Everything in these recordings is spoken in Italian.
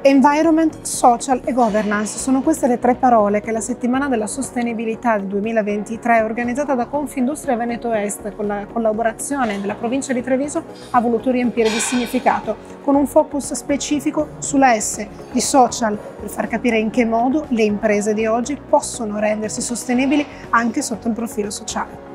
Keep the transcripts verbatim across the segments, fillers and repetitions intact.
Environment, social e governance sono queste le tre parole che la settimana della sostenibilità del duemilaventitré, organizzata da Confindustria Veneto Est con la collaborazione della provincia di Treviso, ha voluto riempire di significato, con un focus specifico sulla S di social, per far capire in che modo le imprese di oggi possono rendersi sostenibili anche sotto il profilo sociale.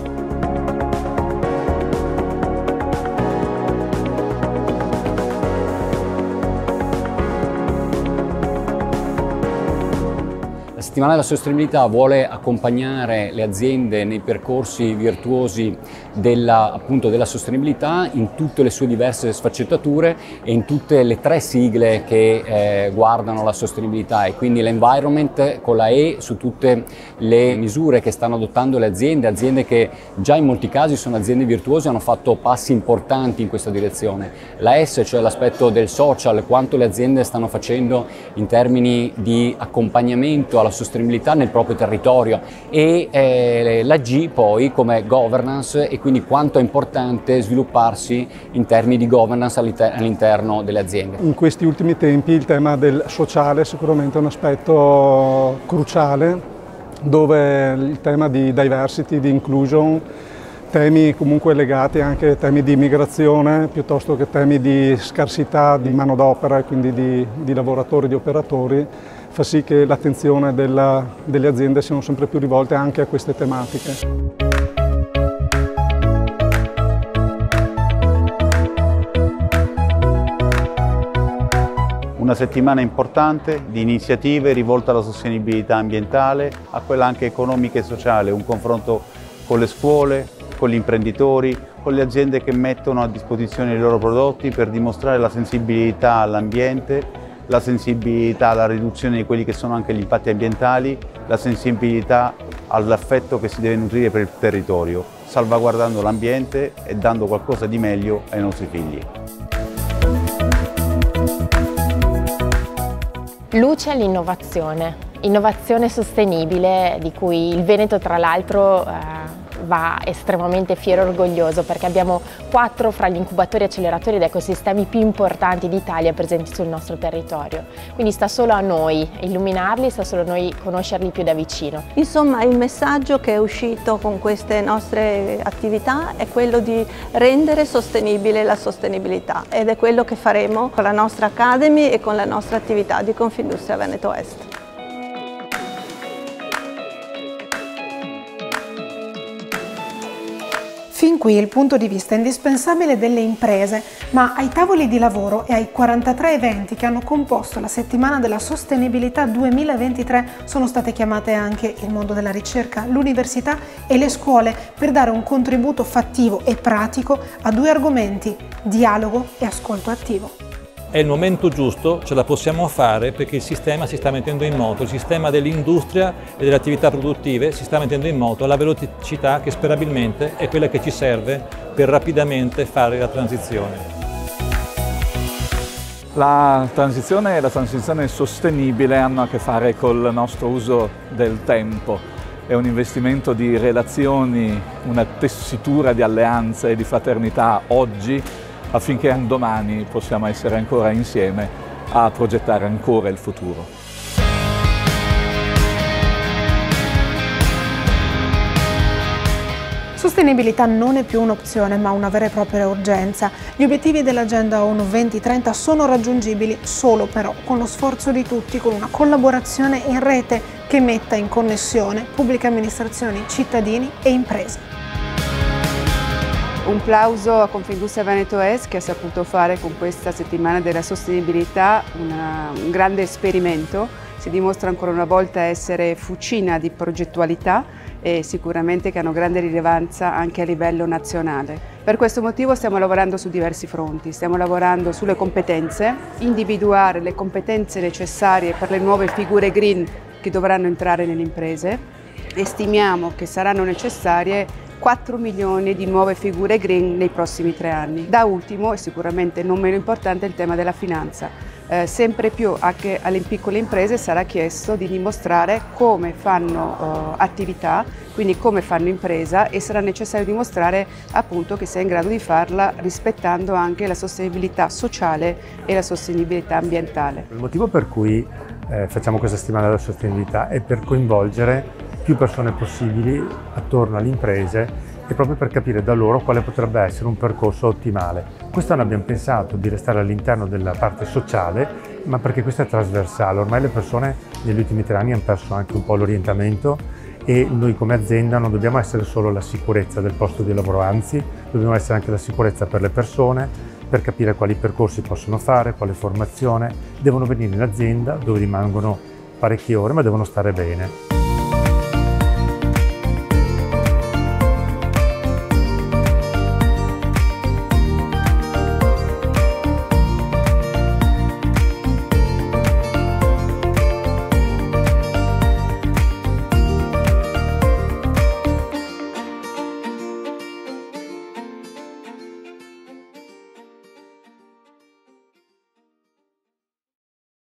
La settimana della sostenibilità vuole accompagnare le aziende nei percorsi virtuosi della, appunto, della sostenibilità in tutte le sue diverse sfaccettature e in tutte le tre sigle che eh, guardano la sostenibilità, e quindi l'environment con la E su tutte le misure che stanno adottando le aziende, aziende che già in molti casi sono aziende virtuose, hanno fatto passi importanti in questa direzione. La S, cioè l'aspetto del social, quanto le aziende stanno facendo in termini di accompagnamento alla sostenibilità nel proprio territorio, e eh, la G poi come governance, e quindi quanto è importante svilupparsi in termini di governance all'interno delle aziende. In questi ultimi tempi il tema del sociale sicuramente è un aspetto cruciale, dove il tema di diversity, di inclusion, temi comunque legati anche a temi di immigrazione piuttosto che temi di scarsità di manodopera e quindi di, di lavoratori, di operatori, fa sì che l'attenzione delle aziende siano sempre più rivolte anche a queste tematiche. Una settimana importante di iniziative rivolte alla sostenibilità ambientale, a quella anche economica e sociale, un confronto con le scuole, con gli imprenditori, con le aziende che mettono a disposizione i loro prodotti per dimostrare la sensibilità all'ambiente, la sensibilità alla riduzione di quelli che sono anche gli impatti ambientali, la sensibilità all'affetto che si deve nutrire per il territorio, salvaguardando l'ambiente e dando qualcosa di meglio ai nostri figli. Luce all'innovazione, innovazione sostenibile di cui il Veneto tra l'altro eh, va estremamente fiero e orgoglioso, perché abbiamo quattro fra gli incubatori, acceleratori ed ecosistemi più importanti d'Italia presenti sul nostro territorio. Quindi sta solo a noi illuminarli, sta solo a noi conoscerli più da vicino. Insomma, il messaggio che è uscito con queste nostre attività è quello di rendere sostenibile la sostenibilità, ed è quello che faremo con la nostra Academy e con la nostra attività di Confindustria Veneto Est. Fin qui il punto di vista indispensabile delle imprese, ma ai tavoli di lavoro e ai quarantatré eventi che hanno composto la settimana della sostenibilità duemilaventitré sono state chiamate anche il mondo della ricerca, l'università e le scuole, per dare un contributo fattivo e pratico a due argomenti: dialogo e ascolto attivo. È il momento giusto, ce la possiamo fare, perché il sistema si sta mettendo in moto, il sistema dell'industria e delle attività produttive si sta mettendo in moto alla velocità che sperabilmente è quella che ci serve per rapidamente fare la transizione. La transizione e la transizione sostenibile hanno a che fare col nostro uso del tempo. È un investimento di relazioni, una tessitura di alleanze e di fraternità oggi, affinché un domani possiamo essere ancora insieme a progettare ancora il futuro. Sostenibilità non è più un'opzione, ma una vera e propria urgenza. Gli obiettivi dell'Agenda ONU duemilatrenta sono raggiungibili solo però con lo sforzo di tutti, con una collaborazione in rete che metta in connessione pubbliche amministrazioni, cittadini e imprese. Un plauso a Confindustria Veneto Est, che ha saputo fare con questa settimana della sostenibilità una, un grande esperimento. Si dimostra ancora una volta essere fucina di progettualità e sicuramente che hanno grande rilevanza anche a livello nazionale. Per questo motivo stiamo lavorando su diversi fronti, stiamo lavorando sulle competenze, individuare le competenze necessarie per le nuove figure green che dovranno entrare nelle imprese, e stimiamo che saranno necessarie quattro milioni di nuove figure green nei prossimi tre anni. Da ultimo, e sicuramente non meno importante, il tema della finanza. Eh, sempre più anche alle piccole imprese sarà chiesto di dimostrare come fanno eh, attività, quindi come fanno impresa, e sarà necessario dimostrare appunto che sei in grado di farla rispettando anche la sostenibilità sociale e la sostenibilità ambientale. Il motivo per cui eh, facciamo questa settimana della sostenibilità è per coinvolgere più persone possibili attorno alle imprese e proprio per capire da loro quale potrebbe essere un percorso ottimale. Quest'anno abbiamo pensato di restare all'interno della parte sociale, ma perché questa è trasversale. Ormai le persone negli ultimi tre anni hanno perso anche un po' l'orientamento e noi come azienda non dobbiamo essere solo la sicurezza del posto di lavoro, anzi dobbiamo essere anche la sicurezza per le persone, per capire quali percorsi possono fare, quale formazione. Devono venire in azienda dove rimangono parecchie ore, ma devono stare bene.